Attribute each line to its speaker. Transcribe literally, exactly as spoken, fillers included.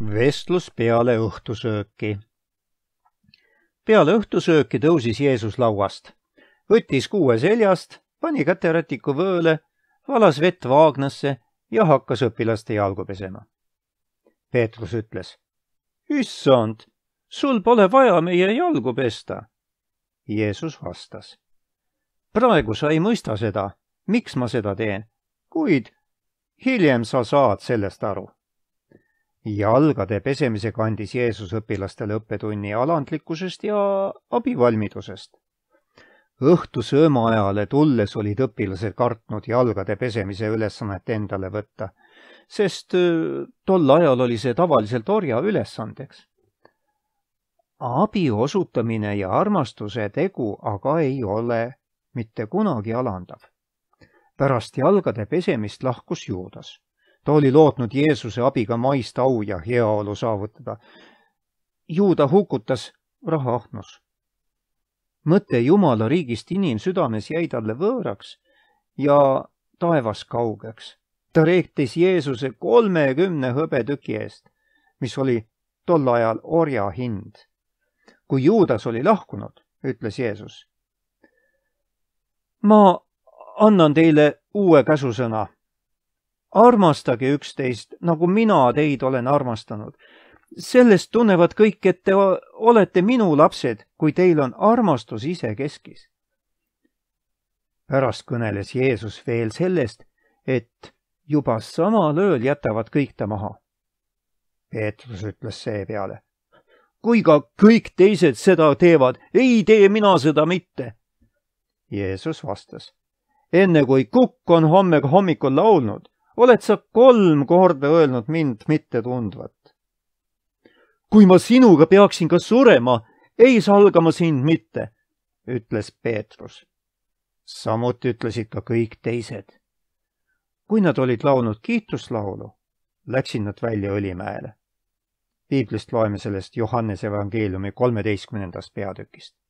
Speaker 1: Vestlus peale õhtusööki. Peale õhtusööki tõusis Jeesus lauast, võttis kuue seljast, pani käterätiku vööle, valas vett vaagnasse ja hakkas õpilaste jalgu pesema. Peetrus ütles, Issand, sul pole vaja meie jalgu pesta. Jeesus vastas, praegu sa ei mõista seda, miks ma seda teen, kuid hiljem sa saad sellest aru. Jalgade pesemisega andis Jeesus õpilastele õppetunni alandlikkusest ja abivalmidusest. Õhtusööma ajale tulles olid õpilased kartnud jalgade pesemise ülesannet endale võtta, sest tol ajal oli see tavaliselt orja ülesandeks. Abi osutamine ja armastuse tegu aga ei ole mitte kunagi alandav. Pärast jalgade pesemist lahkus Juudas. Ta oli lootnud Jeesuse abiga maist au ja heaolu saavutada. Juuda hukutas rahaahnus. Mõte Jumala riigist inimsüdames jäi talle võõraks ja taevas kaugeks. Ta reetis Jeesuse kolmekümne hõbetüki eest, mis oli tol ajal orja hind. Kui Juudas oli lahkunud, ütles Jeesus, ma annan teile uue käsusõna. Armastage üksteist, nagu mina teid olen armastanud. Sellest tunnevad kõik, et te olete minu lapsed, kui teil on armastus ise keskis. Pärast kõneles Jeesus veel sellest, et juba samal ööl jätavad kõik ta maha. Peetrus ütles seepeale, kui ka kõik teised seda teevad, ei tee mina seda mitte. Jeesus vastas, enne kui kukk on homme hommikul laulnud, oled sa kolm korda öelnud mind mitte tundvat. Kui ma sinuga peaksin ka surema, ei salga ma sind mitte, ütles Peetrus. Samuti ütlesid ka kõik teised. Kui nad olid laulnud kiituslaulu, läksid nad välja Õlimäele. Piiblist loeme sellest Johannese evangeeliumi kolmeteistkümnendast peatükist.